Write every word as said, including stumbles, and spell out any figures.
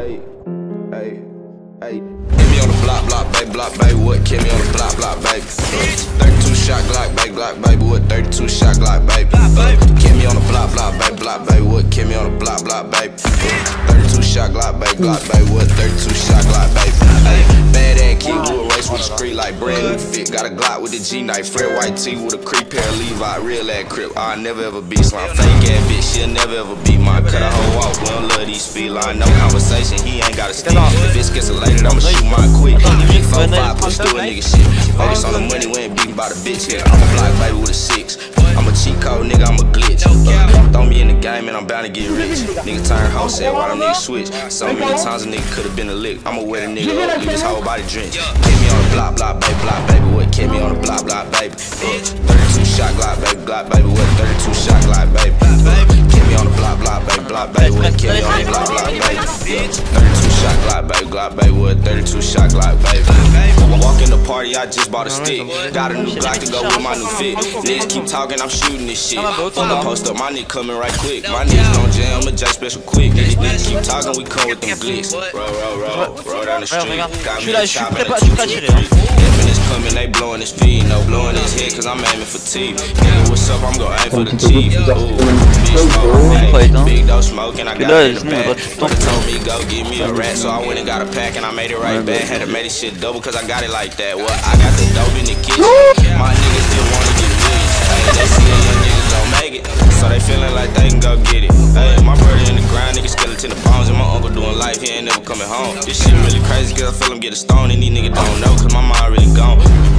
Hey, hey, hey. Hit me on the block, block, baby, block, baby. What? Kill me on the block, block, baby. thirty-two shot Glock, baby, Glock, baby. What? thirty-two shot Glock, baby. Kill me on the block, block, baby, block, baby. What? Kill me on the block, block, baby. thirty-two shot Glock, baby, Glock, baby. What? thirty-two shot Glock, baby. Hey, bad ass kid who a race with the street like brand new fit. Got a Glock with the G knife, Fred white tee with a creep pair of Levi, real ass crip. I never ever be slime, fake ass bitch, she'll never ever be mine. Cut a hoe off, we don't love these speed line. No conversation, he ain't got a stick. If it's gets elated, I'ma shoot mine quick. Give me four five, push through a nigga shit. Focus on the money, we ain't beating by the bitch here. I'm a block baby with a six. I'm a cheat code, nigga, I'm a glitch. Uh, throw me in the game and I'm bound to get rich. Nigga turn wholesale while them niggas switch. So many times a nigga could've been a lick. I'ma wear the nigga up, leave his whole body drenched. Keep me on the block, block, baby, block, baby. What? Keep me on the block, block, baby. Uh, thirty-two shot Glock, baby, Glock, baby. What? thirty-two shot Glock, baby. Uh, keep me on the block, block, baby, block, baby. What? Keep me on the block, block, baby. Uh, thirty-two shot Glock, baby, Glock, baby. What? thirty-two shot Glock, baby. Walk in the party, I just bought a stick. Got a new Glock to go with my new fit. Niggas keep talking, I'm shooting this shit. Fuck a post up, my nigga coming right quick. My niggas gon' jam, I'm a J special quick. These niggas keep talking, we come with them glicks. Roll, roll, roll, roll down the street. Got me a chop at a two two three. Infinite's coming, they blowing his feet. No blowing his head, cause I'm aiming for T. Nigga, what's up, I'm gon' aim for the T. Ooh, big smoke, big dope smoking, I got it in the back. They told me go get me a rat, so I went and got a pack and I made it right back. Had to make this shit double cause I got it like that. What? I got the dope in the kitchen. My niggas still wanna get rich. Hey, they see the young niggas don't make it, so they feeling like they can go get it. Hey, my brother in the grind, nigga skeleton the bones, and my uncle doing life, he ain't never coming home. This shit really crazy cause I feel him get a stone and these niggas don't know cause my mind really gone.